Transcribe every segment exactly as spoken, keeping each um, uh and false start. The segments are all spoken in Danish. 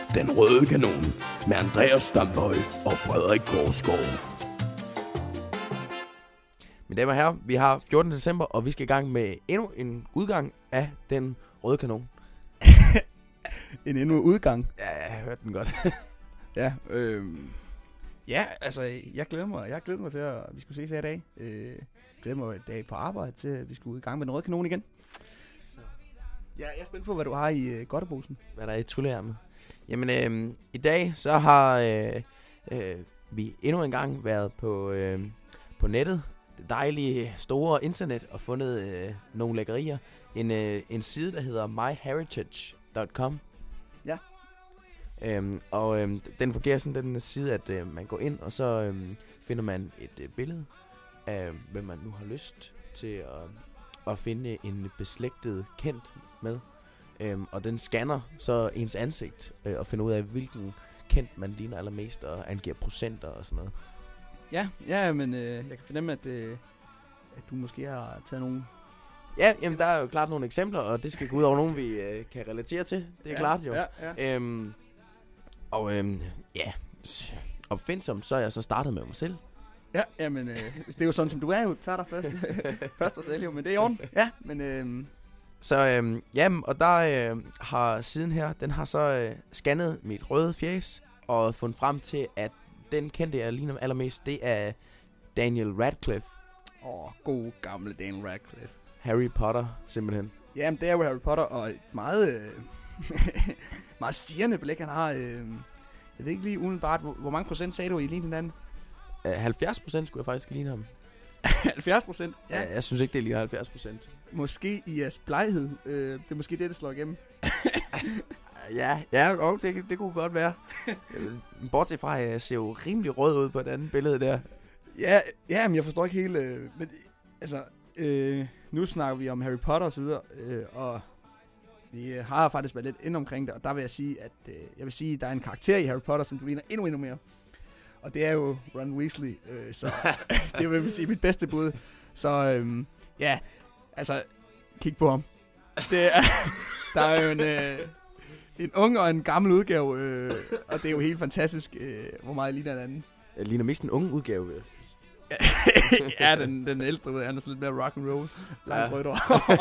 Den Røde Kanon med Andreas Stambøj og Frederik Korsgaard. Mine damer og herrer, vi har fjortende december, og vi skal i gang med endnu en udgang af Den Røde Kanon. en endnu udgang? Ja, jeg hørte den godt. ja, øh, ja, altså, jeg glæder mig, jeg glæder mig til, at vi skulle ses her i dag. Øh, glæder mig i dag på arbejde til, at vi skulle i gang med Den Røde Kanon igen. Så. Ja, jeg er spændt på, hvad du har i øh, godteposen. Hvad der er i trylleærmet. Jamen, øh, i dag så har øh, øh, vi endnu en gang været på, øh, på nettet. Det dejlige, store internet og fundet øh, nogle lækkerier. En, øh, en side, der hedder my heritage dot com. Ja. Øhm, og øhm, den fungerer sådan, den side, at øh, man går ind, og så øhm, finder man et øh, billede af, hvem man nu har lyst til at, at finde en beslægtet kendt med. Øhm, og den scanner så ens ansigt øh, og finder ud af, hvilken kendt man ligner allermest, og angiver procenter og sådan noget. Ja, ja, men øh, jeg kan fornemme, at, øh, at du måske har taget nogle... Ja, jamen der er jo klart nogle eksempler, og det skal gå ud over nogen, vi øh, kan relatere til. Det er ja, klart jo. Ja, ja. Øhm, og øhm, ja, opfindsom, så er jeg så startet med mig selv. Ja, jamen, øh, det er jo sådan, som du er jo. Tager dig først. først og selv jo, men det er i orden. Ja, men... Øh, Så øhm, jamen, og der øh, har siden her, den har så øh, scannet mit røde fjes, og fundet frem til, at den kendte, jeg ligner allermest, det er Daniel Radcliffe. Åh, oh, god gamle Daniel Radcliffe. Harry Potter, simpelthen. Jamen, det er jo Harry Potter, og et meget, øh, meget sirende blik, han har. Øh, jeg ved ikke lige umiddelbart, hvor, hvor mange procent sagde du, I lignede hinanden? Uh, halvfjerds procent skulle jeg faktisk ligne ham. halvfjerds procent? Ja. Jeg, jeg synes ikke, det ligner halvfjerds procent. Måske i jeres bleghed. Øh, det er måske det, der slår igennem. ja, ja og det, det kunne godt være. Bortset fra, at jeg ser jo rimelig rød ud på det andet billede der. Ja, ja, men jeg forstår ikke helt... Øh, men altså... Øh, nu snakker vi om Harry Potter og så videre, øh, og vi øh, har faktisk været lidt inde omkring det, og der vil jeg sige, at øh, jeg vil sige, at der er en karakter i Harry Potter, som du ligner endnu endnu mere. Og det er jo Ron Weasley, øh, så det vil jeg sige mit bedste bud. Så øh, ja, altså, kig på ham. Det er, der er jo en, øh, en ung og en gammel udgave, øh, og det er jo helt fantastisk, øh, hvor meget jeg ligner den anden. Jeg ligner mest en ung udgave, vil jeg synes. ja, den, den ældre, han er sådan lidt mere rock and roll. Langt ja. rødt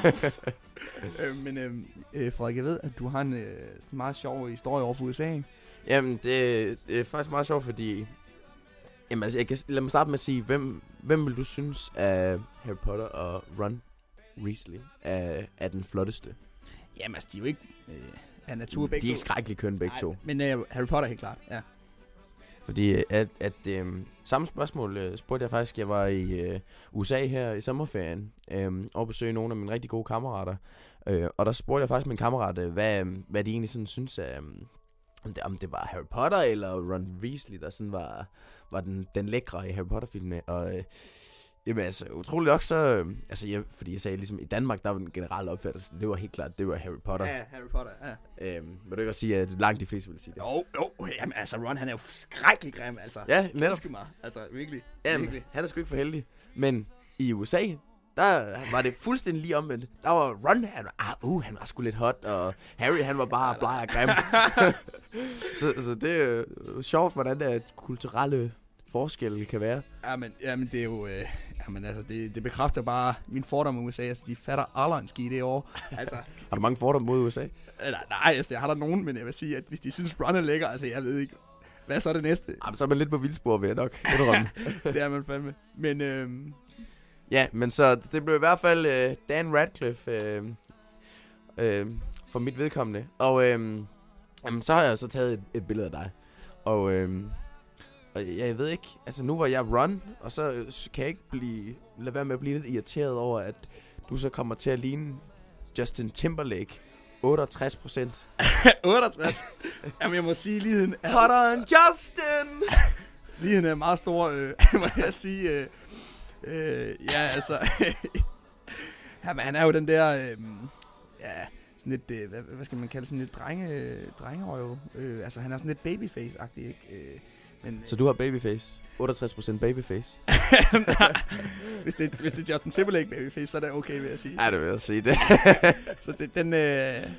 øh, Men øh, øh, Frederik, jeg ved, at du har en øh, sådan meget sjov historie over for U S A. Jamen, det, det er faktisk meget sjovt, fordi... Jamen, altså, jeg kan, lad mig starte med at sige, hvem, hvem vil du synes af Harry Potter og Ron Weasley er, er den flotteste? Jamen, altså, de er jo ikke øh, af natur begge to. De er ikke skrækkeligt køn begge to. Men øh, Harry Potter helt klart, ja. Fordi at, at øh, samme spørgsmål øh, spurgte jeg faktisk, jeg var i øh, U S A her i sommerferien, øh, og besøgte nogle af mine rigtig gode kammerater. Øh, og der spurgte jeg faktisk min kammerat, øh, hvad, hvad de egentlig sådan synes af, øh, om, det, om det var Harry Potter eller Ron Weasley, der sådan var, var den, den lækre i Harry Potter-filmene. Og øh, jamen altså, utroligt nok så, øh, altså jeg, fordi jeg sagde ligesom, i Danmark, der var den generelle opfattelse, det var helt klart, det var Harry Potter. Ja, Harry Potter, ja. Øh, vil du ikke også sige, at langt de fleste vil sige det? Jo, jo, jamen altså, Ron, han er jo skrækkelig grim, altså. Ja, netop. Mig. Altså, virkelig. Jamen, virkelig. han er sgu ikke for heldig. Men i U S A, der var det fuldstændig lige omvendt. Der var Ron, han var, ah, uh, han var sgu lidt hot, og Harry, han var bare bleg og grim. så, så det er jo sjovt, hvordan der kulturelle forskelle kan være. Jamen, jamen det er jo, øh, jamen altså, det, det bekræfter bare min fordom om U S A, altså, de fatter aldrig en skid det år. Altså, har du mange fordomme mod U S A? Nej, nej, altså, jeg har der nogen, men jeg vil sige, at hvis de synes, Ron er lækker, altså, jeg ved ikke, hvad er så det næste? Jamen, så er man lidt på vildspor, vil jeg nok indrømme. det er man fandme. Men, øh, ja, men så det blev i hvert fald øh, Dan Radcliffe øh, øh, for mit vedkommende. Og øh, jamen, så har jeg så taget et, et billede af dig. Og, øh, og jeg ved ikke, altså nu var jeg Ron, og så øh, kan jeg ikke blive, lade være med at blive lidt irriteret over, at du så kommer til at ligne Justin Timberlake. otteogtres procent. otteogtres? Jamen jeg må sige, ligheden er... Hotter end Justin! ligheden er meget stor, øh, må jeg sige. Øh, øh, ja, altså... Jamen, han er jo den der... Øh, ja, sådan lidt... Øh, hvad, hvad skal man kalde sådan lidt drenge, drengerøv? Øh, altså, han er sådan lidt babyface-agtig, ikke? Øh, men, så du har babyface? otteogtres procent babyface? hvis, det, hvis det er Justin Timberlake babyface, så er det okay, vil jeg sige. Ja, det vil jeg sige det. så det, den... Øh,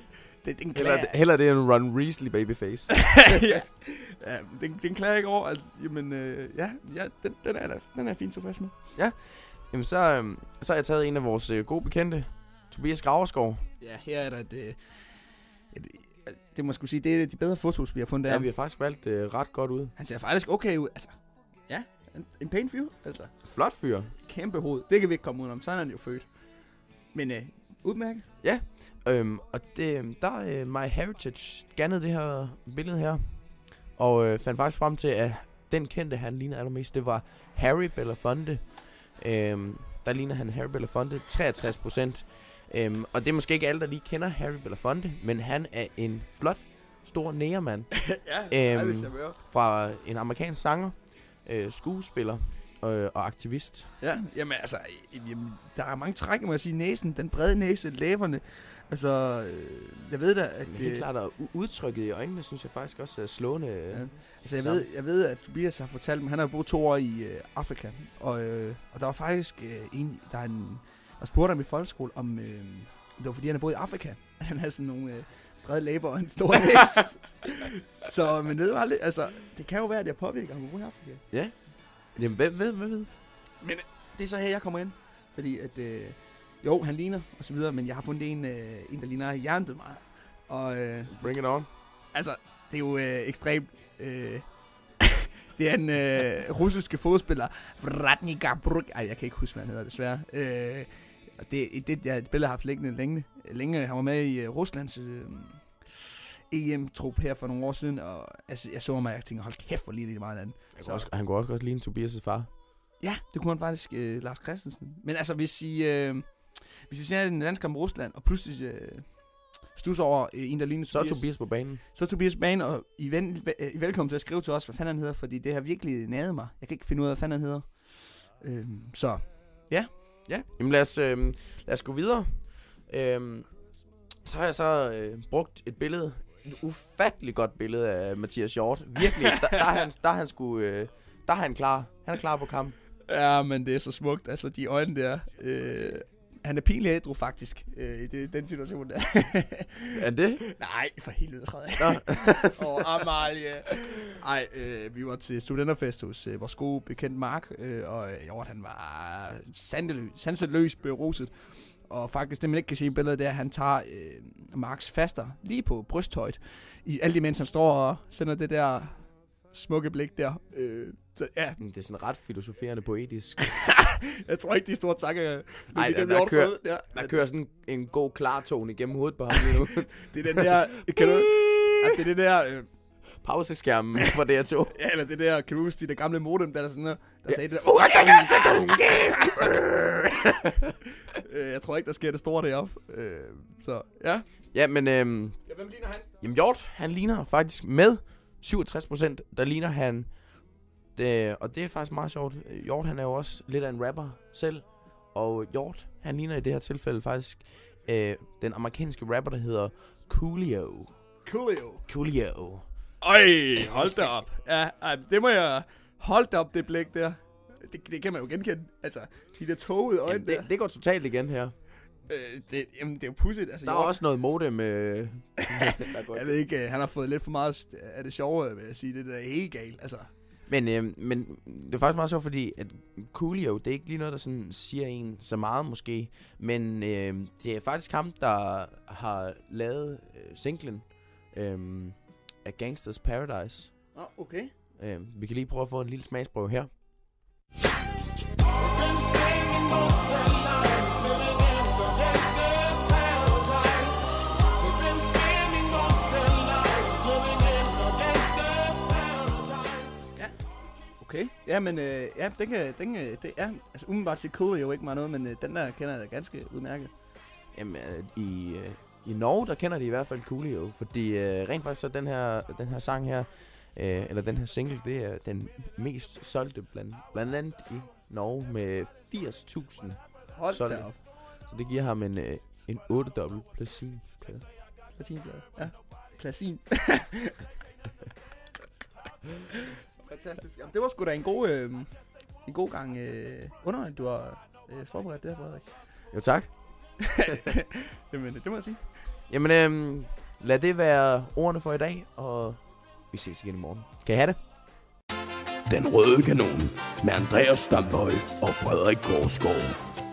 det, den Heller, heller det er en Ron Weasley babyface. ja, ja den, den klager ikke over. Altså, jamen, øh, ja, ja den, den, er, den er fint tilfreds med. Ja, jamen så, øh, så har jeg taget en af vores øh, gode bekendte, Tobias Graverskov. Ja, her er der et, et, et, et det må skulle sige, det er de bedre fotos, vi har fundet der. Ja, vi har faktisk valgt øh, ret godt ud. Han ser faktisk okay ud, altså. Ja, en, en pæn fyr, altså. Flot fyr. Kæmpe hoved, det kan vi ikke komme udenom, sådan er han jo født. Men øh, udmærket. Ja, øhm, og det, der øh, My Heritage scannede det her billede her, og øh, fandt faktisk frem til, at den kendte, han ligner allermest, det var Harry Belafonte. Øhm, der ligner han Harry Belafonte treogtres procent. Øhm, og det er måske ikke alle, der lige kender Harry Belafonte, men han er en flot, stor nægermand. ja, øhm, det er fra en amerikansk sanger, øh, skuespiller øh, og aktivist. Ja, jamen altså, jamen, der er mange træk, må jeg sige. Næsen, den brede næse, læberne. Altså, øh, jeg ved da, at... Men helt klart, at udtrykket i øjnene, synes jeg faktisk også er slående. Ja. Altså, jeg ved, jeg ved, at Tobias har fortalt mig, han har boet to år i øh, Afrika. Og, øh, og der var faktisk øh, en, der er en... Der spurgte ham i folkeskole, om... Øh, det var fordi, han har boet i Afrika. Han havde sådan nogle... Øh, brede læber og en stor næse. Så, men det var lidt... Altså, det kan jo være, at jeg påvirker ham at bo i Afrika. Ja. Jamen, hvem ved, hvem ved? Men det er så her, jeg kommer ind. Fordi at, øh, jo, han ligner og så videre, men jeg har fundet en, øh, en der ligner hjernedød meget. Og, øh, Bring it on. Altså, det er jo øh, ekstremt... Øh, det er en øh, russiske fodspiller, Vladimir Bruk. Ej, jeg kan ikke huske, hvad han hedder, desværre. Øh, og det, det, jeg et billede har haft liggende længe. længe. Han var med i øh, Ruslands øh, E M-trup her for nogle år siden, og altså, jeg så mig, og jeg tænkte, hold kæft, hvor lige det meget andet. Så. Også, han kunne også godt ligne Tobias' far. Ja, det kunne han faktisk, øh, Lars Christensen. Men altså, hvis I, øh, hvis I ser en landskamp med Rusland, og pludselig øh, stusser over øh, en, der ligner så er Tobias, Tobias på banen. Så er Tobias på banen, og I, ven, I er velkommen til at skrive til os, hvad fanden han hedder, fordi det har virkelig næret mig. Jeg kan ikke finde ud af, hvad fanden han hedder. Øh, så, ja. Ja, jamen lad os, øh, lad os gå videre. Øh, så har jeg så øh, brugt et billede, et ufatteligt godt billede af Mathias Hjort. Virkelig, der, der, er han, der er han sgu, øh, der er han klar. Han er klar på kamp. Ja, men det er så smukt. Altså, de øjne der. Øh, han er pinlig ædru, faktisk, øh, i det, den situation der. Er det? Nej, for helvede, Frederik. Og Amalie. Ej, øh, vi var til studenterfest hos øh, vores gode bekendt Mark, øh, og øh, Hjort, han var sanseløs beruset. Og faktisk, det man ikke kan se i billedet, det er, at han tager øh, Marks faster lige på brysthøjt, i alt imens han står og sender det der smukke blik der. Øh, så, ja. Det er sådan ret filosoferende poetisk. Jeg tror ikke, de store tanker... Nej, der, der, kører, ja. der kører sådan en god klartone igennem hovedet på ham lige nu. Det er den der... Kan du, at det er det der... Øh, pauseskærmen for D R to. Ja, eller det der, kan du huske, det gamle modem, der, der sådan der, der ja. sagde det der... Jeg tror ikke, der sker det store deroppe. Øh, så, ja. Ja, men... Øhm, ja, hvem ligner han? Jamen, Hjort, han ligner faktisk med syvogtres procent, der ligner han... Det, og det er faktisk meget sjovt. Hjort, han er jo også lidt af en rapper selv. Og Hjort, han ligner i det her tilfælde faktisk øh, den amerikanske rapper, der hedder Coolio. Coolio? Coolio. Øj, hold da op. Ja, det må jeg... Hold da op, det blik der. Det, det kan man jo genkende. Altså, de der tågede øjne det, der. Det går totalt igen her. Øh, det, jamen, det er jo pudsigt. Altså, der er Hjort, også noget modem. Øh, der går jeg ved ikke, han har fået lidt for meget af det sjove, vil jeg sige. Det der er helt galt, altså. Men, øh, men det er faktisk meget sjovt, fordi at Coolio, det er ikke lige noget, der sådan siger en så meget måske. Men øh, det er faktisk ham, der har lavet øh, singlen øh, af Gangsters Paradise. Åh, oh, okay. Øh, vi kan lige prøve at få en lille smagsprøve her. Okay, ja, men øh, ja, den kan, den, det er, altså umiddelbart til Coolio jo ikke meget noget, men øh, den der kender jeg da ganske udmærket. Jamen, øh, i, øh, i Norge, der kender de i hvert fald Coolio, fordi øh, rent faktisk så den her, den her sang her, øh, eller den her single, det er den mest solgte blandt, blandt andet i Norge med firs tusind Hold solgte. da op. Så det giver ham en, øh, en otte dobbelt platin-plade. Platinplade, ja. Platin. Fantastisk. Jamen, det var sgu da en god, øh, en god gang øh, underholdning, du har øh, forberedt det her, Frederik. Jo, tak. Jamen, det må jeg sige. Jamen, øh, lad det være ordene for i dag, og vi ses igen i morgen. Kan I have det? Den røde kanon med Andreas Stambøj og Frederik Korsgaard.